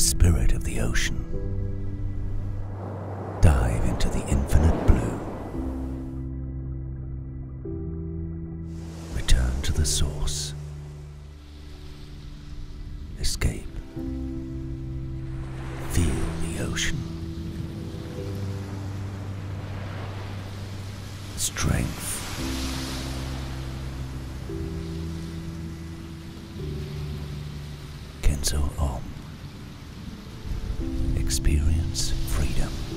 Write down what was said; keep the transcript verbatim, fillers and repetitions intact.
spirit of the ocean. Dive into the infinite blue. Return to the source. Escape. Feel the ocean. Strength. Kenzo Om. Experience freedom.